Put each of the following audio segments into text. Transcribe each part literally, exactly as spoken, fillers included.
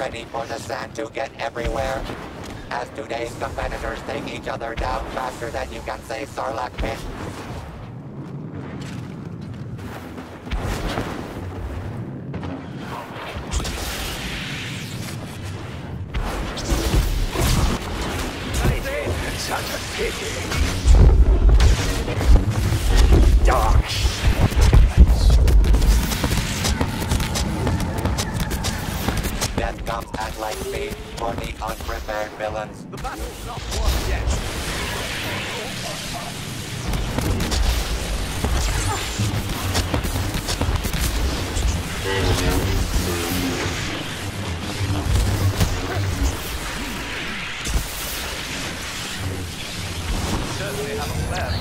ready for the sand to get everywhere. As today's competitors take each other down faster than you can say Sarlacc pit. Such a pity. Dark. Death comes at light speed for the unprepared villains. The battle's not won yet. Certainly have a fair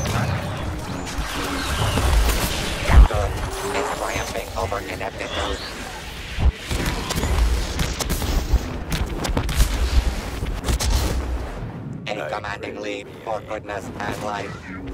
Good. It's triumphing over ineptitude. A commanding lead for goodness and life.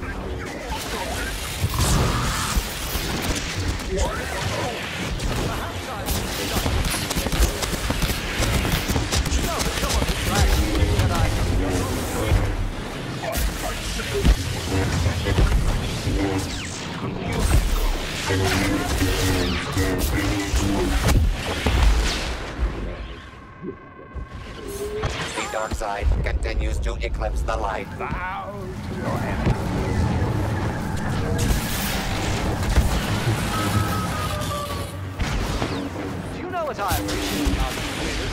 The dark side continues to eclipse the light. bow to your enemy. Do you know what I appreciate about you,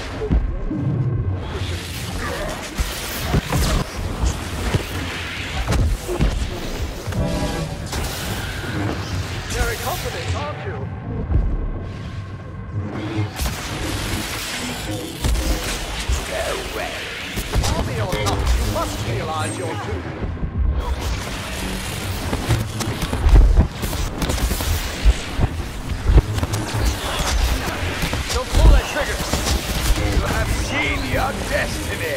Very confident, aren't you? Farewell. Army or not, you must realize your doom. Don't pull that trigger. You have seen your destiny.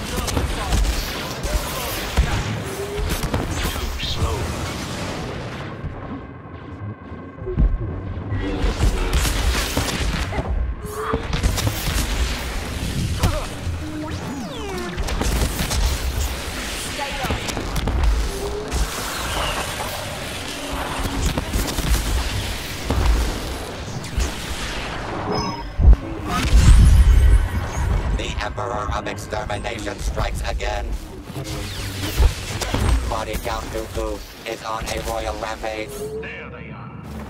Too slow. Emperor of Extermination strikes again. Body Count Dooku is on a royal rampage. There they are.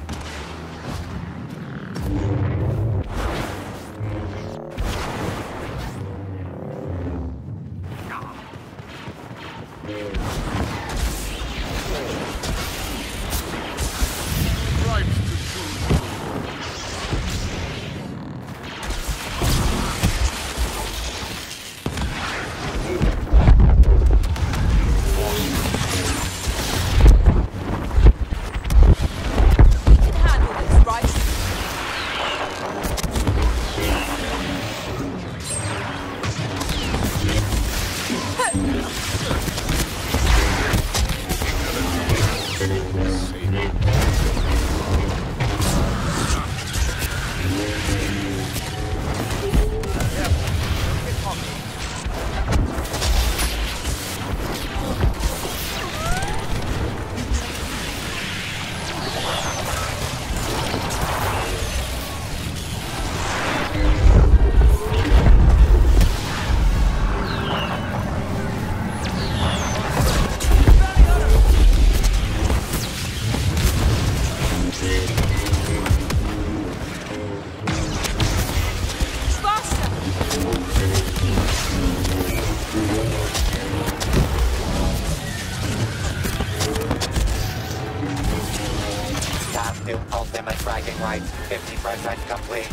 Ultimate bragging rights, fifty percent complete.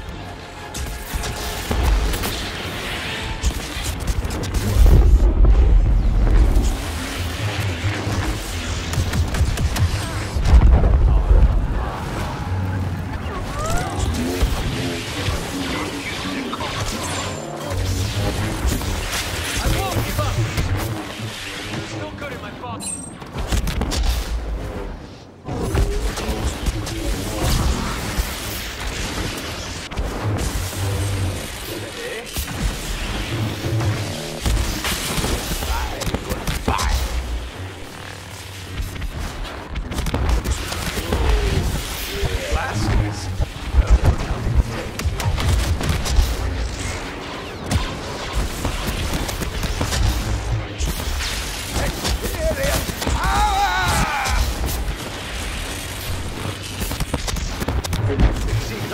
I won't give up! You're still good in my box.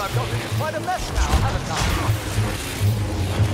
I've gotten into quite a mess now, haven't I?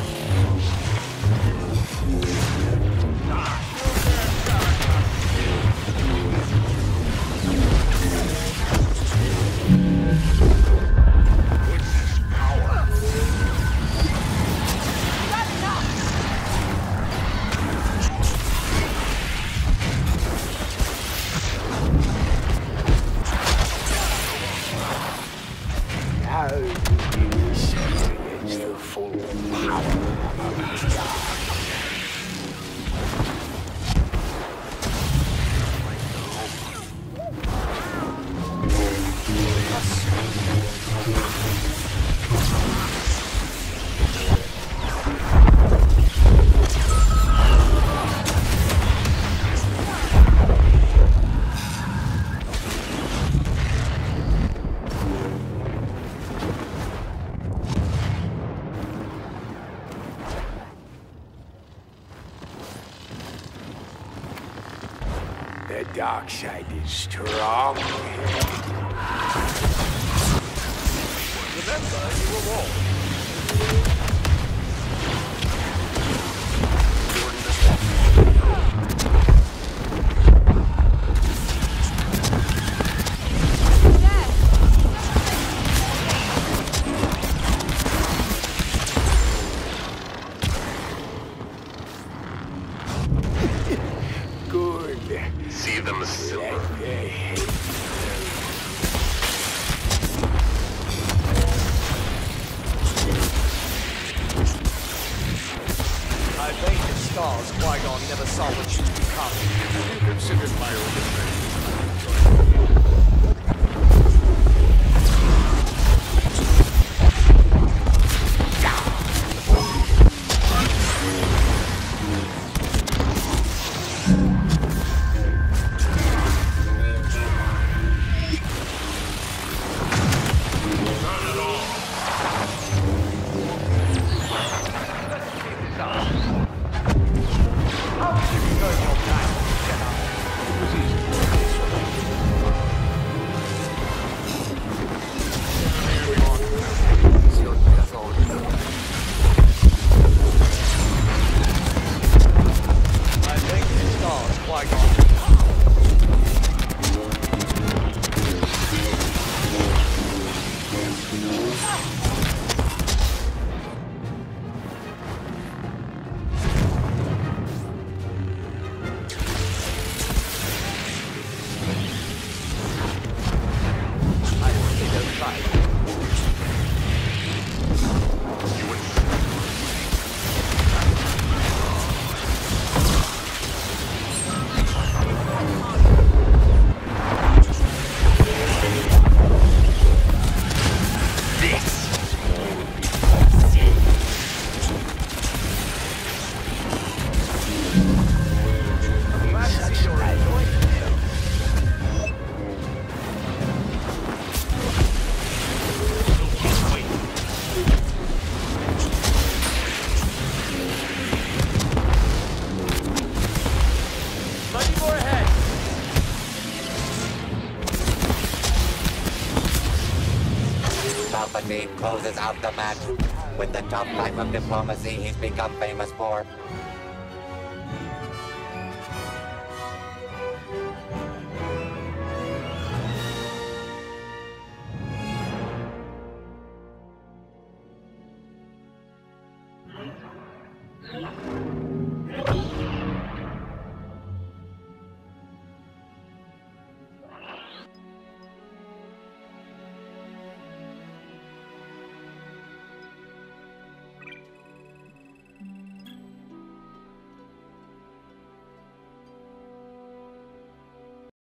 Now you experience the full power of the dark. The dark side is strong. Remember, you were wrong. Good. See them silver. Let the hate I made the stars Qui-Gon never saw what she's become. Have you considered my own I made the stars Qui-Gon. I see no fight. Glad to see you're enjoying yourself. Plenty more ahead. Palpatine closes out the match with the tough type of diplomacy he's become famous for.